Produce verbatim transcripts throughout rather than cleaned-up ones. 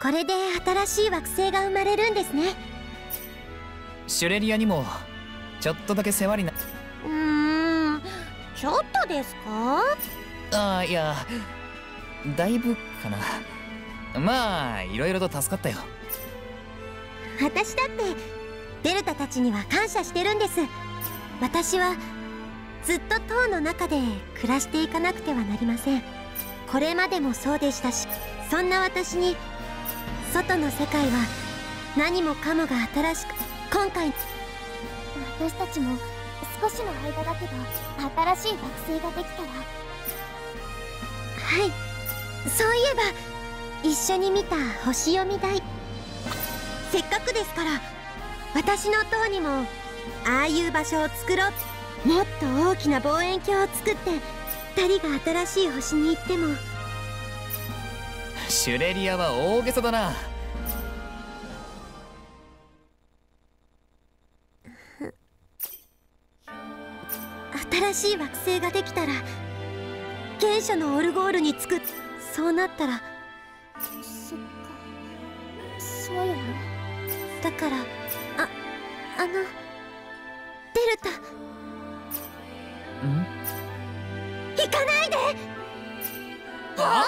これで新しい惑星が生まれるんですね。 シュレリアにもちょっとだけ世話にな。 うーん、ちょっとですか？ ああ、いやだいぶかな。まあいろいろと助かったよ。 私だってデルタたちには感謝してるんです。私はずっと塔の中で暮らしていかなくてはなりません。これまでもそうでしたし、そんな私に外の世界は何もかもが新しく、今回私たちも少しの間だけど新しい惑星ができたら。 はい、そういえば一緒に見た星読み台、せっかくですから私の塔にもああいう場所を作ろう。もっと大きな望遠鏡を作ってふたりが新しい星に行っても。 シュレリアは大げさだな。 新しい惑星ができたら原初のオルゴールにつく。そうなったら。 そっか、そうよね。 だからああのデルタ。 ん？ 行かないで。 あ？ わ、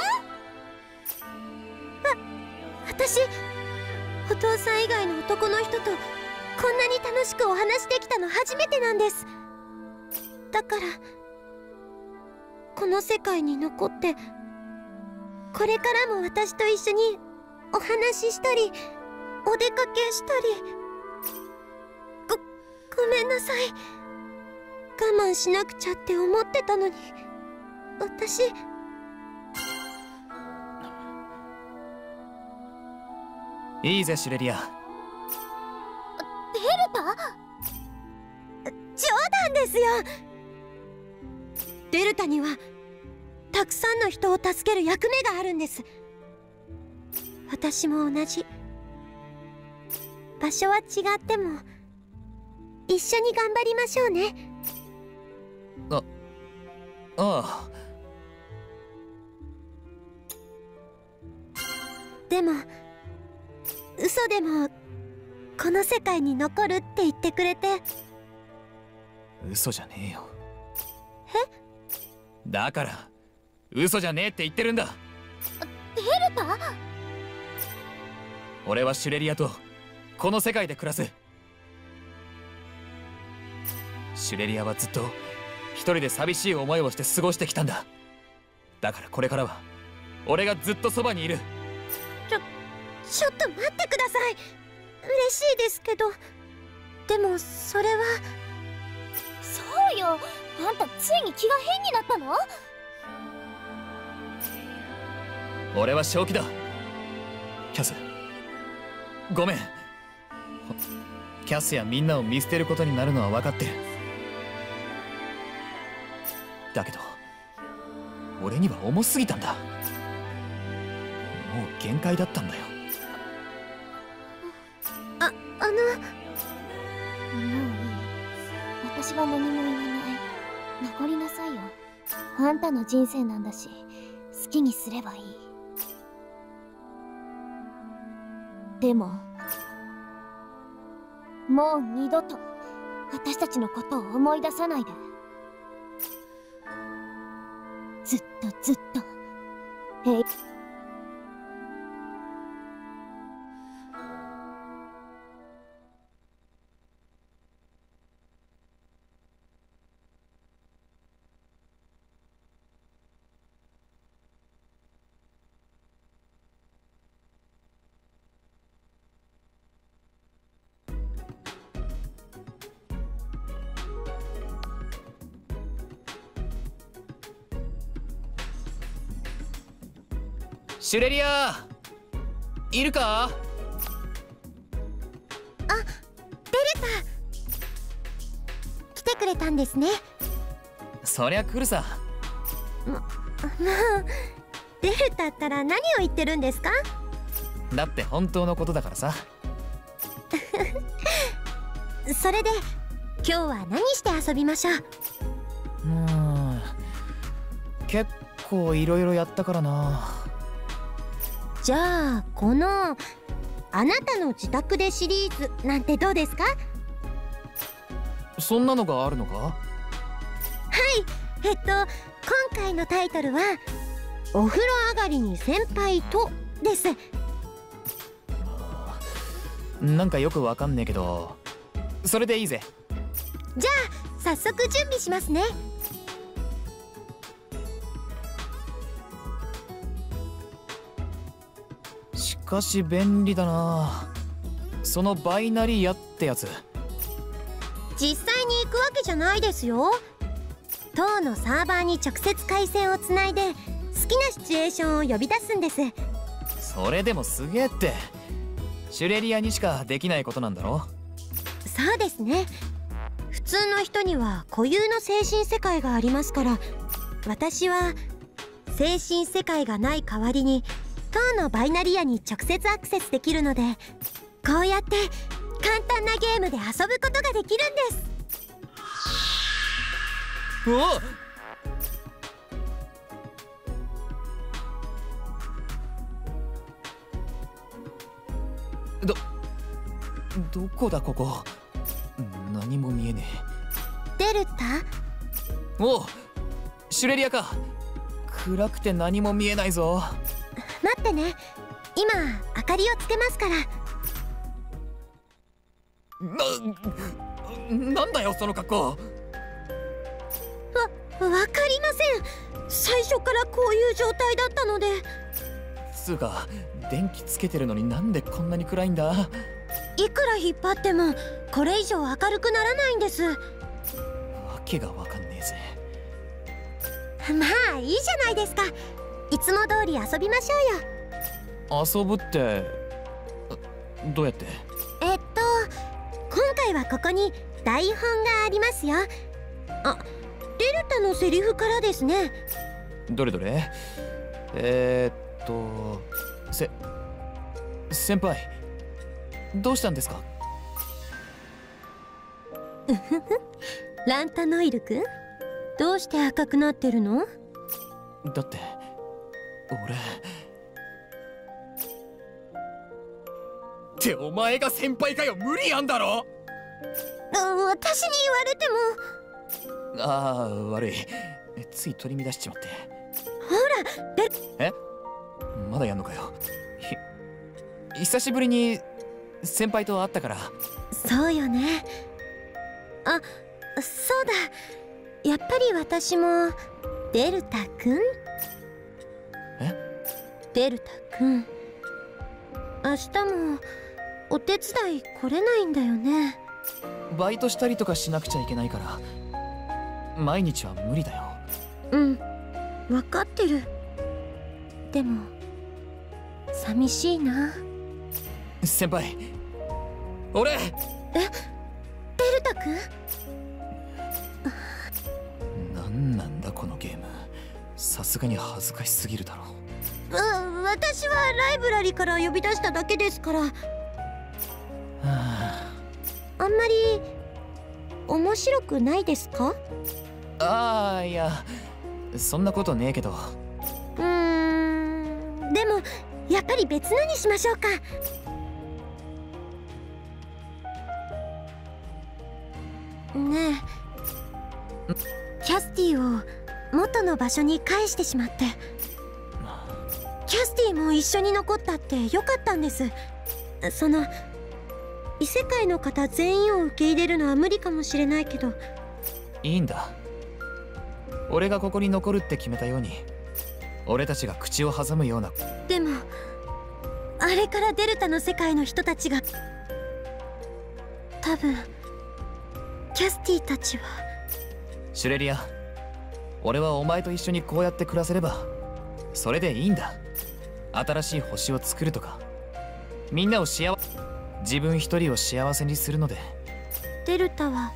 私お父さん以外の男の人とこんなに楽しくお話できたの初めてなんです。だからこの世界に残ってこれからも私と一緒にお話ししたりお出かけしたり。ごごめんなさい。我慢しなくちゃって思ってたのに。私いいぜシュレリア。 デルタ？ 冗談ですよ。デルタにはたくさんの人を助ける役目があるんです。私も同じ。場所は違っても一緒に頑張りましょうね。 あ、ああ。 でも嘘でもこの世界に残るって言ってくれて。 嘘じゃねえよ。 え？ だから嘘じゃねえって言ってるんだ。 デルタ？ 俺はシュレリアとこの世界で暮らす。シュレリアはずっと一人で寂しい思いをして過ごしてきたんだ。だからこれからは俺がずっとそばにいる。 ちょちょっと待ってください。嬉しいですけど。でもそれは。 そうよ、あんたついに気が変になったの？ 俺は正気だ。キャス、ごめん。キャスやみんなを見捨てることになるのは分かってる。だけど俺には重すぎたんだ。もう限界だったんだよ。 あ、あの。 もういい。私は何も言わない。残りなさいよ。あんたの人生なんだし、好きにすればいい。でももう二度と私たちのことを思い出さないで。ずっとずっとえいシュレリアいるか？ あ、デルタ来てくれたんですね。 そりゃ来るさ。 ももうデルタったら何を言ってるんですか？ だって本当のことだからさ。 それで今日は何して遊びましょう？ うん、結構いろいろやったからな。 じゃあこの「あなたの自宅で」シリーズなんてどうですか？ そんなのがあるのか？ はい、えっと今回のタイトルは「お風呂上がりに先輩と」です。 なんかよくわかんねえけど、それでいいぜ。 じゃあ早速準備しますね。 しかし便利だな、そのバイナリアってやつ。 実際に行くわけじゃないですよ。当のサーバーに直接回線をつないで好きなシチュエーションを呼び出すんです。 それでもすげえって、シュレリアにしかできないことなんだろ？ そうですね。普通の人には固有の精神世界がありますから、私は精神世界がない代わりに当のバイナリアに直接アクセスできるので、こうやって簡単なゲームで遊ぶことができるんです。 うおっ、どどこだここ。何も見えねデルタ？ え。おう、シュレリアか。暗くて何も見えないぞ。 待ってね、今明かりをつけますから。 な、なんだよその格好。 わ、わかりません。最初からこういう状態だったので。 つうか電気つけてるのになんでこんなに暗いんだ。 いくら引っ張ってもこれ以上明るくならないんです。 わけがわかんねえぜ。 まあいいじゃないですか。いつも通り遊びましょうよ。 遊ぶってどうやって？ えっと今回はここに台本がありますよ。あ、デルタのセリフからですね。 どれどれ。えー、っとせ先輩どうしたんですか？ うふふランタノイルくん、どうして赤くなってるの？ だって俺ってお前が先輩かよ。無理あんだろ。 私に言われても。 ああ悪い、つい取り乱しちまって。 ほらでえまだやんのかよ。ひ久しぶりに先輩と会ったから。 そうよね。あ、そうだ、やっぱり私もデルタくん。 えデルタくん、明日もお手伝い来れないんだよね。 バイトしたりとかしなくちゃいけないから毎日は無理だよ。 うん、分かってる。でも寂しいな。 先輩俺。 え、デルタくん？ なんなんだこのゲーム。さすがに恥ずかしすぎるだろ。 う、私はライブラリから呼び出しただけですから。はあ、 あんまり面白くないですか？ ああいやそんなことねえけど。 うーん、でもやっぱり別のにしましょうか。ねえ、キャスティを元の場所に返してしまって。キャスティも一緒に残ったってよかったんです。その異世界の方全員を受け入れるのは無理かもしれないけど。 いいんだ。俺がここに残るって決めたように俺たちが口を挟むような。 でもあれからデルタの世界の人たちが多分キャスティたちは。 シュレリア、俺はお前と一緒にこうやって暮らせればそれでいいんだ。新しい星を作るとかみんなを幸せ、自分一人を幸せにするので。 デルタは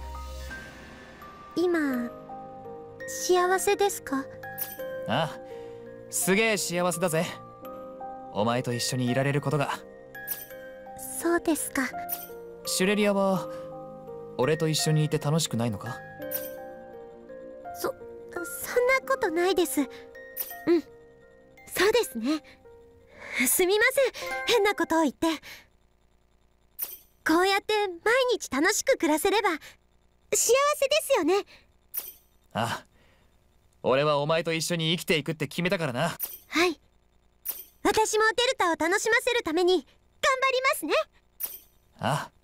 今幸せですか？ ああ、すげえ幸せだぜ。お前と一緒にいられることが。 そうですか。 シュレリアは俺と一緒にいて楽しくないのか？ そ、そんなことないです。うん、そうですね。 すみません、変なことを言って。こうやって毎日楽しく暮らせれば幸せですよね。 ああ、俺はお前と一緒に生きていくって決めたからな。 はい、私もテルタを楽しませるために頑張りますね。 ああ。